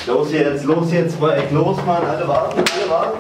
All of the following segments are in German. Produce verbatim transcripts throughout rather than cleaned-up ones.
Los jetzt, los jetzt, Mike, los, Mann, alle warten, alle warten.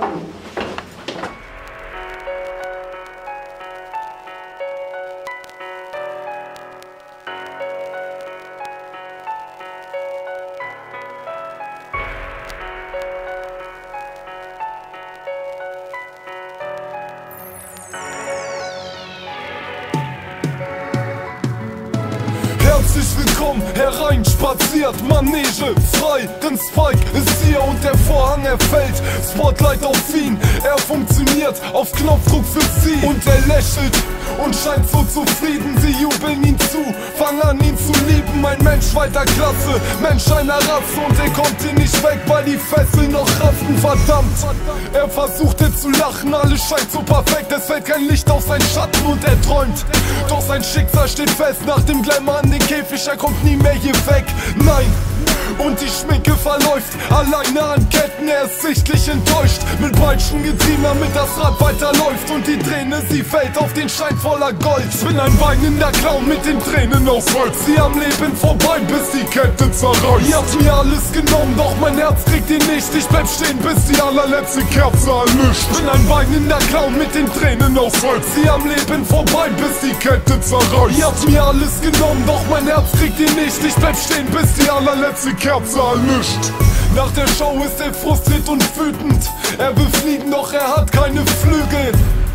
Herzlich willkommen, hereinspaziert, Manege frei, denn Spike ist hier und der Vorhang er fällt. Spotlight auf ihn, er funktioniert auf Knopfdruck für sie. Und er lächelt und scheint so zufrieden, sie jubeln ihn zu, fang an ihn zu lieben. Ein Mensch weiter Klasse, Mensch einer Rasse, und er kommt hier nicht weg, weil die Fesseln noch raffen, verdammt. Er versuchte zu lachen, alles scheint so perfekt, es fällt kein Licht auf seinen Schatten und er träumt. Doch sein Schicksal steht fest, nach dem Glamour an den Käfig, er kommt nie mehr hier weg, nein. Und die Schminke verläuft alleine an Ketten, er ist sichtlich enttäuscht. Mit Peitschen getrieben, damit das Rad weiterläuft. Und die Träne, sie fällt auf den Schein voller Gold. Ich bin ein weinender Clown mit den Tränen aus Holz. Sie am Leben vorbei, bis die Kette zerreißt. Ihr habt mir alles genommen, doch mein Herz kriegt ihr nicht. Ich bleib stehen, bis die allerletzte Kerze erlischt. Ich bin ein weinender Clown mit den Tränen aus Holz. Sie am Leben vorbei, bis die Kette zerreißt. Ihr habt mir alles genommen, doch mein Herz kriegt ihr nicht. Ich bleib stehen, bis die allerletzte Kerze erlischt. Nach der Show ist er frustriert und wütend. Er will fliegen, doch er hat keine Flügel,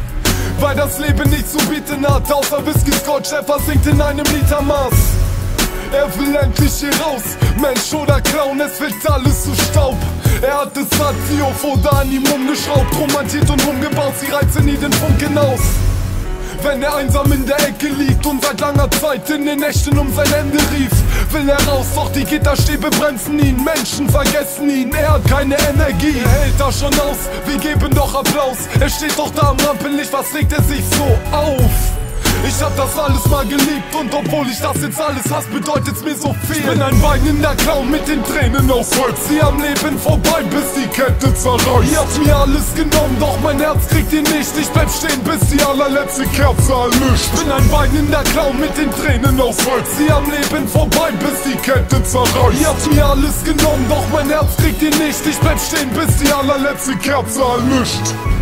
weil das Leben nichts zu bieten hat, außer Whisky, Scotch, er versinkt in einem Liter Maß. Er will endlich hier raus, Mensch oder Clown, es wird alles zu Staub. Er hat es satt, sie auf oder an ihm umgeschraubt, romantiert und umgebaut, sie reizen nie den Funken aus. Wenn er einsam in der Ecke liegt und seit langer Zeit in den Nächten um sein Ende rief, will er raus, doch die Gitterstäbe bremsen ihn. Menschen vergessen ihn, er hat keine Energie. Er hält das schon aus, wir geben doch Applaus. Er steht doch da am Rampenlicht, was regt er sich so auf? Ich hab das alles mal geliebt, und obwohl ich das jetzt alles hasse, bedeutet's mir so viel. Ich bin ein weinender Clown mit den Tränen aus Holz. Sie am Leben vorbei, bis die Kette zerreißt. Ihr habt mir alles genommen, doch mein Herz kriegt ihr nicht. Ich bleib stehen, bis die allerletzte Kerze erlischt. Ich bin ein weinender Clown mit den Tränen aus Holz. Sie am Leben vorbei, bis die Kette zerreißt. Ihr habt mir alles genommen, doch mein Herz kriegt ihr nicht. Ich bleib stehen, bis die allerletzte Kerze erlischt.